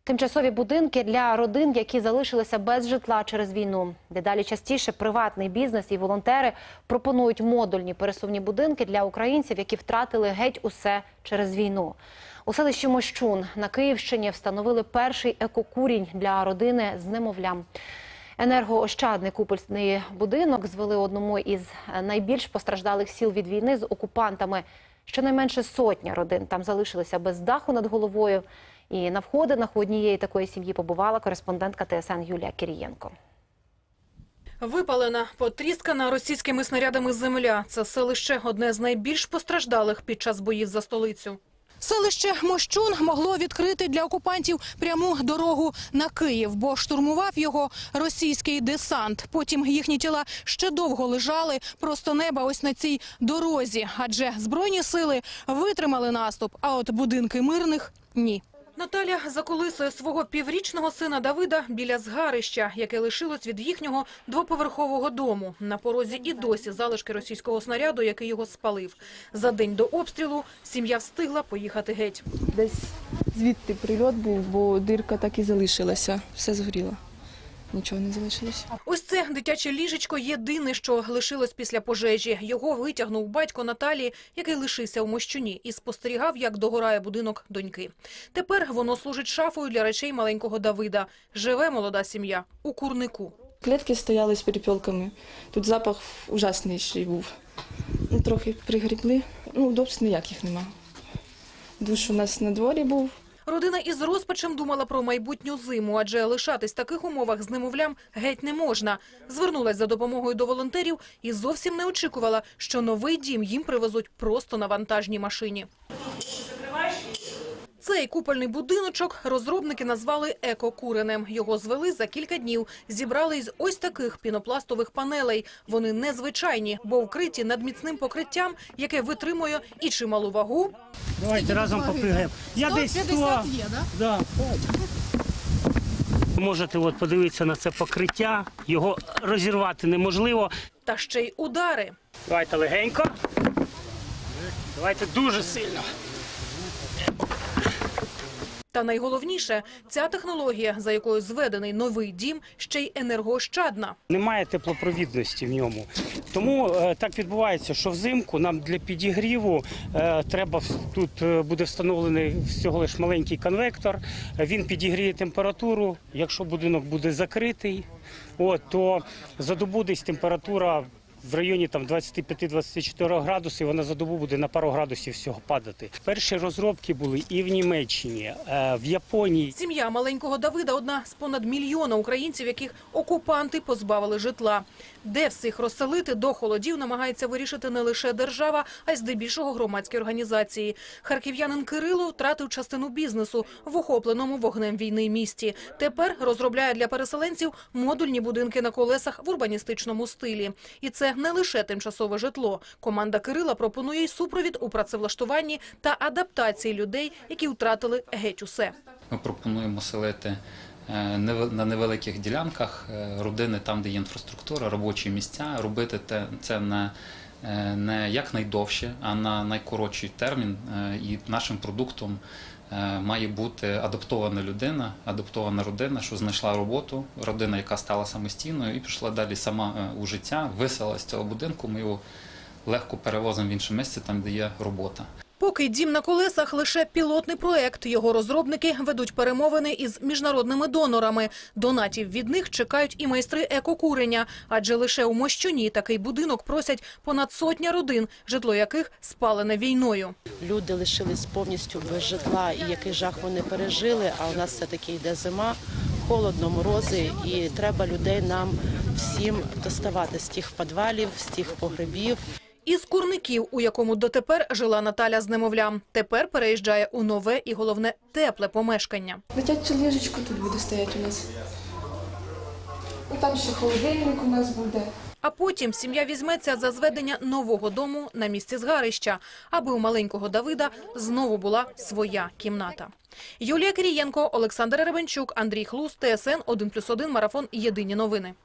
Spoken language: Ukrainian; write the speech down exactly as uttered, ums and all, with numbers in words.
Тимчасові будинки для родин, які залишилися без житла через війну. Дедалі частіше приватний бізнес і волонтери пропонують модульні пересувні будинки для українців, які втратили геть усе через війну. У селищі Мощун на Київщині встановили перший екокурінь для родини з немовлям. Енергоощадний купольний будинок звели одному із найбільш постраждалих сіл від війни з окупантами. Щонайменше сотня родин там залишилися без даху над головою. І на входинах у однієї такої сім'ї побувала кореспондентка Т С Н Юлія Кирієнко. Випалена, потріскана російськими снарядами земля. Це селище – одне з найбільш постраждалих під час боїв за столицю. Селище Мощун могло відкрити для окупантів пряму дорогу на Київ, бо штурмував його російський десант. Потім їхні тіла ще довго лежали просто неба ось на цій дорозі, адже Збройні сили витримали наступ, а от будинки мирних – ні. Наталя заколисує свого піврічного сина Давида біля згарища, яке лишилось від їхнього двоповерхового дому. На порозі і досі залишки російського снаряду, який його спалив. За день до обстрілу сім'я встигла поїхати геть. Десь звідти прильот був, бо дирка так і залишилася. Все згоріло. Нічого не залишилось. Ось це дитяче ліжечко єдине, що лишилось після пожежі. Його витягнув батько Наталії, який лишився у Мощуні, і спостерігав, як догорає будинок доньки. Тепер воно служить шафою для речей маленького Давида. Живе молода сім'я у курнику. Клітки стояли з перепілками. Тут запах ужасний ще був. Ну, трохи пригрібли. Ну, удобств ніяких нема. Душ у нас на дворі був. Родина із розпачем думала про майбутню зиму, адже лишатись в таких умовах з немовлям геть не можна. Звернулась за допомогою до волонтерів і зовсім не очікувала, що новий дім їм привезуть просто на вантажній машині. Цей купольний будиночок розробники назвали екокуренем. Його звели за кілька днів. Зібрали із ось таких пінопластових панелей. Вони незвичайні, бо вкриті надміцним покриттям, яке витримує і чималу вагу. Давайте разом попригаємо. Я десь сто є, да? Да. Можете от подивитися на це покриття. Його розірвати неможливо. Та ще й удари. Давайте легенько. Давайте дуже сильно. Та найголовніше, ця технологія, за якою зведений новий дім, ще й енергоощадна. Немає теплопровідності в ньому. Тому е, так відбувається, що взимку нам для підігріву е, треба, тут е, буде встановлений всього лиш маленький конвектор, він підігріє температуру. Якщо будинок буде закритий, от, то за добу десь температура в районі двадцять п'ять - двадцять чотири градуси, вона за добу буде на пару градусів всього падати. Перші розробки були і в Німеччині, в Японії. Сім'я маленького Давида – одна з понад мільйона українців, яких окупанти позбавили житла. Де всіх розселити до холодів намагається вирішити не лише держава, а й здебільшого громадські організації. Харків'янин Кирило втратив частину бізнесу в охопленому вогнем війни місті. Тепер розробляє для переселенців модульні будинки на колесах в урбаністичному стилі. І це не лише тимчасове житло. Команда Кирила пропонує й супровід у працевлаштуванні та адаптації людей, які втратили геть усе. Ми пропонуємо селити на невеликих ділянках родини, там, де є інфраструктура, робочі місця, робити це не, не якнайдовше, а на найкоротший термін. І нашим продуктом має бути адаптована людина, адаптована родина, що знайшла роботу, родина, яка стала самостійною і пішла далі сама у життя, виселила з цього будинку, ми його легко перевозимо в інше місце, там, де є робота. Поки дім на колесах – лише пілотний проект. Його розробники ведуть перемовини із міжнародними донорами. Донатів від них чекають і майстри екокурення. Адже лише у Мощуні такий будинок просять понад сотня родин, житло яких спалене війною. Люди лишились повністю без житла, і який жах вони пережили, а у нас все-таки йде зима, холодно, морози, і треба людей нам всім доставати з тих підвалів, з тих погребів. Із курників, у якому дотепер жила Наталя з немовлям, тепер переїжджає у нове і, головне, тепле помешкання. Дитяче ліжечко тут буде стояти у нас. І там ще холодильник у нас буде. А потім сім'я візьметься за зведення нового дому на місці згарища, аби у маленького Давида знову була своя кімната. Юлія Кирієнко, Олександр Ребенчук, Андрій Хлус, Т С Н один плюс один, марафон «Єдині новини».